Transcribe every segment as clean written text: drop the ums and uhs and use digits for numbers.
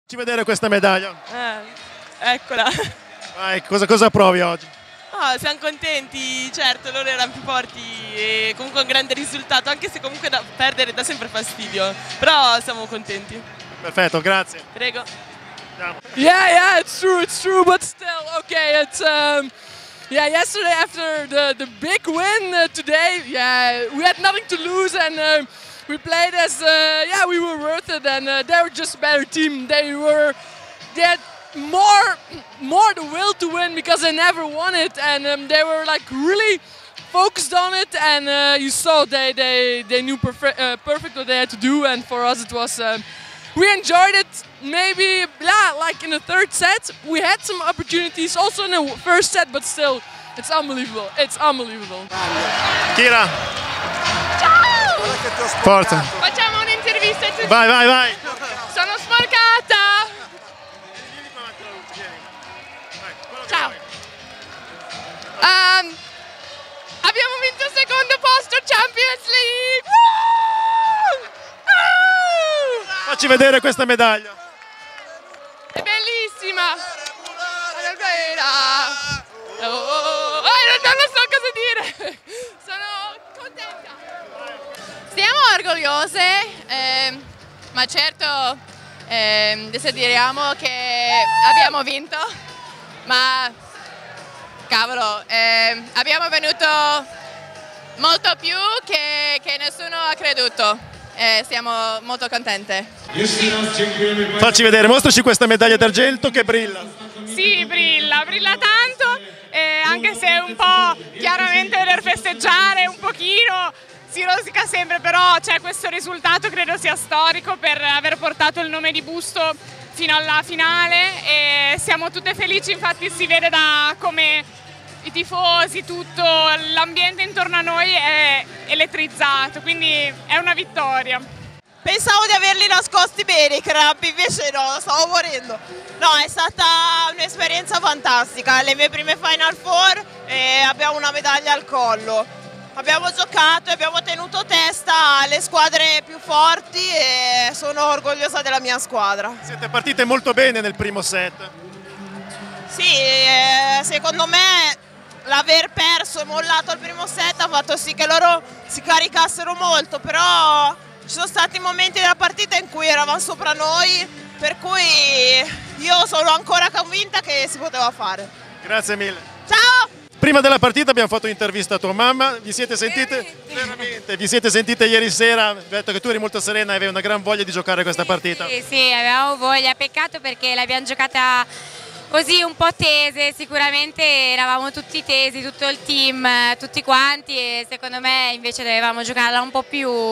Facci vedere questa medaglia. Eccola. Vai, cosa provi oggi? Siamo contenti, certo, loro erano più forti e comunque un grande risultato, anche se comunque perdere dà sempre fastidio, però siamo contenti. Perfetto, grazie. Prego. Yeah, it's true, but still, okay, it's yeah, yesterday after the big win today, yeah, we had nothing to lose and we played as, yeah, we were worth it and they were just a better team. They had more the will to win because they never won it and they were like really focused on it and you saw they knew perfect what they had to do, and for us it was we enjoyed it. Maybe like in the third set we had some opportunities also in the first set, but still it's unbelievable. Kira, Ciao! forza. Facciamo un'intervista a tutti. Vai. Sono sporcata. Ciao. Abbiamo vinto il secondo posto Champions League. Facci vedere questa medaglia. È bellissima. Non lo so cosa dire. Sono contenta. Siamo orgogliose, ma certo desideriamo che abbiamo vinto, ma cavolo, abbiamo venuto molto più che nessuno ha creduto. Siamo molto contente. Facci vedere, mostraci questa medaglia d'argento che brilla. Sì, brilla tanto, anche se un po' chiaramente veder festeggiare un pochino si rosica sempre, però c'è questo risultato, credo sia storico per aver portato il nome di Busto fino alla finale e siamo tutte felici, infatti si vede da come i tifosi, tutto l'ambiente intorno a noi è elettrizzato, quindi è una vittoria. Pensavo di averli nascosti bene i crampi, invece no, stavo morendo. No, è stata un'esperienza fantastica, le mie prime Final Four e abbiamo una medaglia al collo. Abbiamo giocato e abbiamo tenuto testa alle squadre più forti e sono orgogliosa della mia squadra. Siete partite molto bene nel primo set. Sì, secondo me l'aver perso e mollato il primo set ha fatto sì che loro si caricassero molto, però ci sono stati momenti della partita in cui eravamo sopra noi, per cui io sono ancora convinta che si poteva fare. Grazie mille. Ciao! Prima della partita abbiamo fatto un'intervista a tua mamma, vi siete sentite? Veramente? Vi siete sentite ieri sera? Vi ho detto che tu eri molto serena e avevi una gran voglia di giocare questa partita. Sì, avevamo voglia, peccato perché l'abbiamo giocata così un po' tese, sicuramente eravamo tutti tesi, tutto il team, tutti quanti, e secondo me invece dovevamo giocarla un po'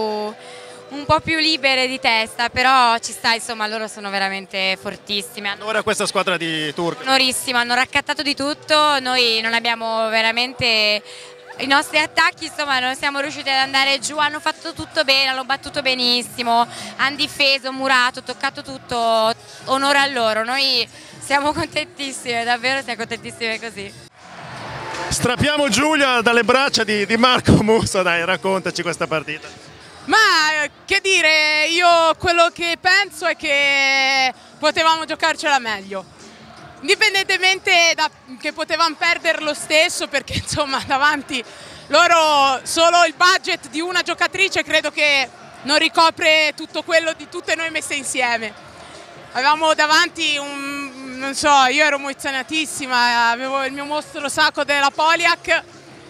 più libere di testa, però ci sta, insomma, loro sono veramente fortissime. Ora questa squadra di Turco. Onorissima, hanno raccattato di tutto, noi non abbiamo veramente, i nostri attacchi insomma non siamo riusciti ad andare giù, hanno fatto tutto bene, hanno battuto benissimo, hanno difeso, murato, toccato tutto, onore a loro, noi siamo contentissime, davvero siamo contentissime così. Strappiamo Giulia dalle braccia di Marco Musso, dai, raccontaci questa partita. Ma che dire, io quello che penso è che potevamo giocarcela meglio, indipendentemente che potevamo perdere lo stesso, perché insomma davanti loro solo il budget di una giocatrice credo che non ricopre tutto quello di tutte noi messe insieme. Avevamo davanti non so, io ero emozionatissima, avevo il mio mostro sacco della Poliak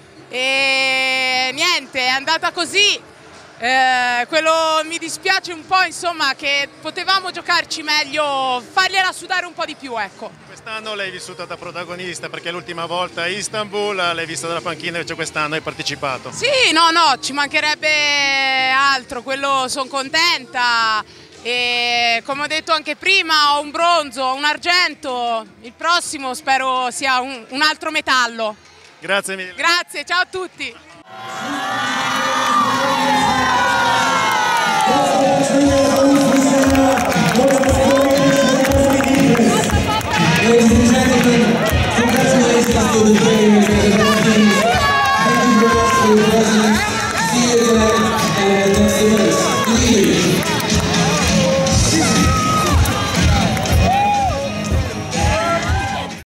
e niente, è andata così. Quello mi dispiace un po', insomma, che potevamo giocarci meglio, fargliela sudare un po' di più, ecco. Quest'anno l'hai vissuta da protagonista, perché l'ultima volta a Istanbul l'hai vista dalla panchina, invece quest'anno hai partecipato. Sì, no, ci mancherebbe altro, quello sono contenta e come ho detto anche prima ho un bronzo, un argento, il prossimo spero sia un altro metallo. Grazie mille. Grazie, ciao a tutti.